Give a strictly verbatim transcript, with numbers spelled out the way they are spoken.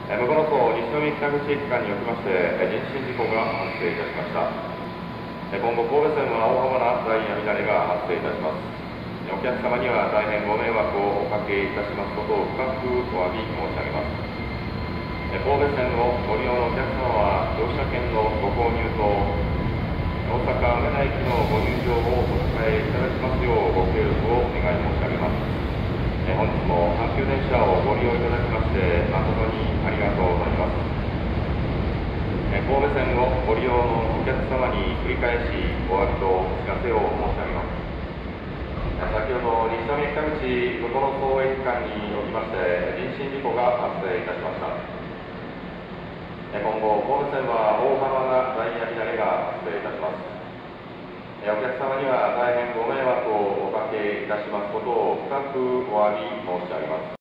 え向こうの層西宮北口駅間におきましてえ人身事故が発生いたしました。え今後神戸線は大幅なダイヤ乱れが発生いたします。お客様には大変ご迷惑をおかけいたしますことを深くお詫び申し上げます。え神戸線をご利用のお客様は乗車券のご購入と大阪梅田駅のご入場をお控えいただきますようご協力をお願い申し上げます。え本日も阪急電車をご利用いただきまして誠にありがとうございます。え神戸線をご利用のお客様に繰り返しお詫びとお知らせを申し上げます。先ほど西宮北口向こうの総駅間におきまして人身事故が発生いたしました。今後神戸線は大幅なダイヤ乱れが発生いたします。お客様には大変ご迷惑をおかけいたしますことを深くお詫び申し上げます。